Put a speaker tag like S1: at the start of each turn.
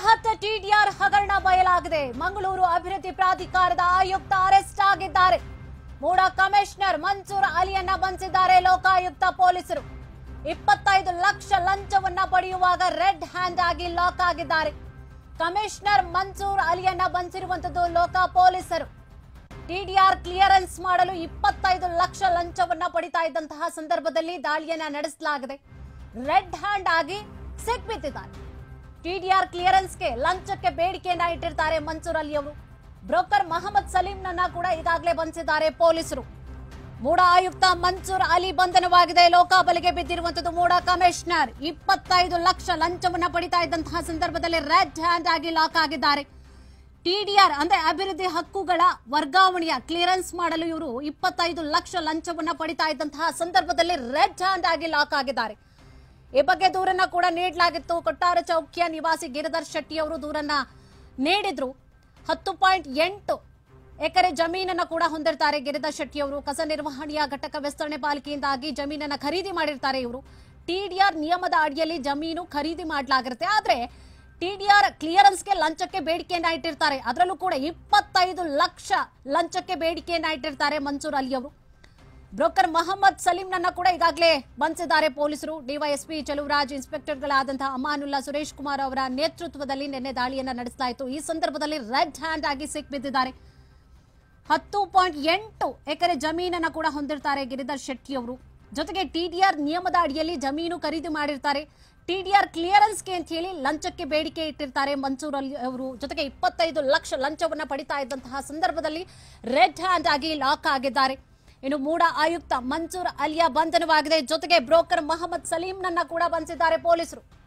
S1: ಬೃಹತ್ ಟಿಡಿಆರ್ ಹಗರಣ ಬಯಲಾಗಿದೆ. ಮಂಗಳೂರು ಅಭಿವೃದ್ಧಿ ಪ್ರಾಧಿಕಾರದ ಆಯುಕ್ತ ಅರೆಸ್ಟ್ ಆಗಿದ್ದಾರೆ. ಮೂಡ ಕಮಿಷನರ್ ಮನ್ಸೂರ್ ಅಲಿಯನ್ನ ಬಂಧಿಸಿದ್ದಾರೆ ಲೋಕಾಯುಕ್ತ ಪೊಲೀಸರು. 25 ಲಕ್ಷ ಲಂಚವನ್ನ ಪಡೆಯುವಾಗ ರೆಡ್ ಹ್ಯಾಂಡ್ ಆಗಿ ಲಾಕ್ ಆಗಿದ್ದಾರೆ. ಕಮಿಷನರ್ ಮನ್ಸೂರ್ ಅಲಿಯನ್ನ ಬಂಧಿಸಿರುವಂತದ್ದು ಲೋಕ ಪೊಲೀಸರು. ಟಿಡಿಆರ್ ಕ್ಲಿಯರೆನ್ಸ್ ಮಾಡಲು 25 ಲಕ್ಷ ಲಂಚವನ್ನ ಪಡಿತಾ ಇದ್ದಂತಹ ಸಂದರ್ಭದಲ್ಲಿ ದಾಳಿಯನ್ನ ನಡೆಸಲಾಗಿದೆ. ರೆಡ್ ಹ್ಯಾಂಡ್ ಆಗಿ ಸಿಕ್ಬಿದ್ದಿದ್ದಾರೆ. ಟಿಡಿಆರ್ ಕ್ಲಿಯರೆನ್ಸ್ಗೆ ಲಂಚಕ್ಕೆ ಬೇಡಿಕೆಯನ್ನ ಇಟ್ಟಿರ್ತಾರೆ ಮನ್ಸೂರ್ ಅಲಿ ಅವರು. ಬ್ರೋಕರ್ ಮೊಹಮ್ಮದ್ ಸಲೀಂನನ್ನ ಕೂಡ ಈಗಾಗಲೇ ಬಂಧಿಸಿದ್ದಾರೆ ಪೊಲೀಸರು. ಮೂಡ ಆಯುಕ್ತ ಮನ್ಸೂರ್ ಅಲಿ ಬಂಧನವಾಗಿದೆ. ಲೋಕಾಬಲಿಗೆ ಬಿದ್ದಿರುವಂತದ್ದು ಮೂಡ ಕಮಿಷನರ್. 25 ಲಕ್ಷ ಲಂಚವನ್ನ ಪಡಿತಾ ಇದ್ದಂತಹ ಸಂದರ್ಭದಲ್ಲಿ ರೆಡ್ ಹ್ಯಾಂಡ್ ಆಗಿ ಲಾಕ್ ಆಗಿದ್ದಾರೆ. ಟಿಡಿಆರ್ ಅಂದ್ರೆ ಅಭಿವೃದ್ಧಿ ಹಕ್ಕುಗಳ ವರ್ಗಾವಣೆಯ ಕ್ಲಿಯರೆನ್ಸ್ ಮಾಡಲು ಇವರು 25 ಲಕ್ಷ ಲಂಚವನ್ನ ಪಡಿತಾ ಇದ್ದಂತಹ ಸಂದರ್ಭದಲ್ಲಿ ರೆಡ್ ಹ್ಯಾಂಡ್ ಆಗಿ ಲಾಕ್ ಆಗಿದ್ದಾರೆ. ಈ ಬಗ್ಗೆ ದೂರನ್ನ ಕೂಡ ನೀಡಲಾಗಿತ್ತು. ಕೊಟ್ಟಾರ ಚೌಕಿಯ ನಿವಾಸಿ ಗಿರಿಧರ್ ಶೆಟ್ಟಿ ಅವರು ದೂರನ್ನ ನೀಡಿದ್ರು. 10.8 ಎಕರೆ ಜಮೀನನ್ನ ಕೂಡ ಹೊಂದಿರ್ತಾರೆ ಗಿರಿಧರ್ ಶೆಟ್ಟಿ ಅವರು. ಕಸ ನಿರ್ವಹಣೆಯ ಘಟಕ ವಿಸ್ತರಣೆ ಪಾಲಿಕೆಯಿಂದಾಗಿ ಜಮೀನನ್ನ ಖರೀದಿ ಮಾಡಿರ್ತಾರೆ ಇವರು. ಟಿಡಿಆರ್ ನಿಯಮದ ಅಡಿಯಲ್ಲಿ ಜಮೀನು ಖರೀದಿ ಮಾಡಲಾಗಿರುತ್ತೆ. ಆದ್ರೆ ಟಿಡಿಆರ್ ಕ್ಲಿಯರೆನ್ಸ್ಗೆ ಲಂಚಕ್ಕೆ ಬೇಡಿಕೆಯನ್ನ ಇಟ್ಟಿರ್ತಾರೆ. ಅದರಲ್ಲೂ ಕೂಡ 25 ಲಕ್ಷ ಲಂಚಕ್ಕೆ ಬೇಡಿಕೆಯನ್ನ ಇಟ್ಟಿರ್ತಾರೆ ಮನ್ಸೂರ್ ಅಲಿ ಅವರು. ಬ್ರೋಕರ್ ಮೊಹಮ್ಮದ್ ಸಲೀಂನನ್ನ ಕೂಡ ಈಗಾಗಲೇ ಬಂಧಿಸಿದ್ದಾರೆ ಪೊಲೀಸರು. ಡಿವೈಎಸ್ಪಿ ಚೆಲುವರಾಜ್, ಇನ್ಸ್ಪೆಕ್ಟರ್ಗಳಾದಂತಹ ಅಮಾನುಲ್ಲಾ, ಸುರೇಶ್ ಕುಮಾರ್ ಅವರ ನೇತೃತ್ವದಲ್ಲಿ ನಿನ್ನೆ ದಾಳಿಯನ್ನ ನಡೆಸಲಾಯಿತು. ಈ ಸಂದರ್ಭದಲ್ಲಿ ರೆಡ್ ಹ್ಯಾಂಡ್ ಆಗಿ ಸಿಕ್ಬಿದ್ದಿದ್ದಾರೆ. 10.8 ಎಕರೆ ಜಮೀನನ್ನ ಕೂಡ ಹೊಂದಿರ್ತಾರೆ ಗಿರಿಧರ್ ಶೆಟ್ಟಿ ಅವರು. ಜೊತೆಗೆ ಟಿಡಿಆರ್ ನಿಯಮದ ಅಡಿಯಲ್ಲಿ ಜಮೀನು ಖರೀದಿ ಮಾಡಿರ್ತಾರೆ. ಟಿಡಿಆರ್ ಕ್ಲಿಯರೆನ್ಸ್ಗೆ ಅಂತ ಹೇಳಿ ಲಂಚಕ್ಕೆ ಬೇಡಿಕೆ ಇಟ್ಟಿರ್ತಾರೆ ಮನ್ಸೂರ್ ಅಲಿ ಅವರು. ಜೊತೆಗೆ 25 ಲಕ್ಷ ಲಂಚವನ್ನ ಪಡಿತಾ ಇದ್ದಂತಹ ಸಂದರ್ಭದಲ್ಲಿ ರೆಡ್ ಹ್ಯಾಂಡ್ ಆಗಿ ಲಾಕ್ ಆಗಿದ್ದಾರೆ. ಇನ್ನು ಮೂಡ ಆಯುಕ್ತ ಮನ್ಸೂರ್ ಅಲಿಯ ಬಂಧನವಾಗಿದೆ. ಜೊತೆಗೆ ಬ್ರೋಕರ್ ಮೊಹಮ್ಮದ್ ಸಲೀಂನನ್ನ ಕೂಡ ಬಂಧಿಸಿದ್ದಾರೆ ಪೊಲೀಸರು.